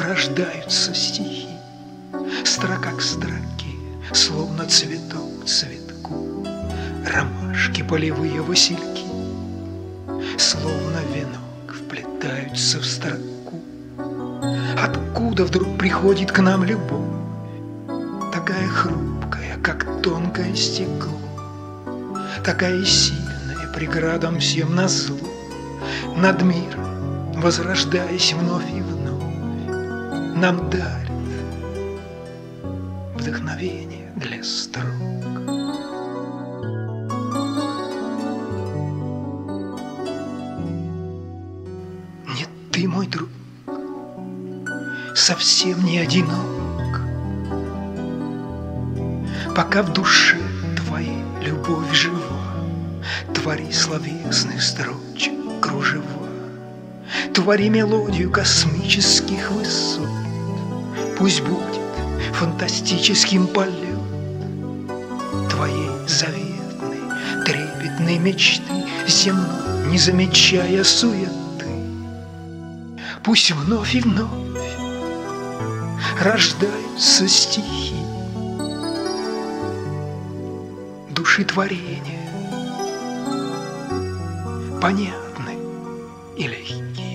рождаются стихи, строка к строке, словно цветок к цветку. Ромашки, полевые васильки, словно венок, вплетаются в строку. Откуда вдруг приходит к нам любовь, такая хрупкая, как тонкое стекло, такая сильная, преградам всем назло, над миром, возрождаясь вновь и вновь, нам дарит вдохновение для строк. Нет, ты, мой друг, совсем не одинок, пока в душе твоей любовь жива. Твори словесных строчек кружева, твори мелодию космических высот. Пусть будет фантастическим полет твоей заветной, трепетной мечты земной, не замечая суеты. Пусть вновь и вновь рождаются стихи, души творения, понятны и легки.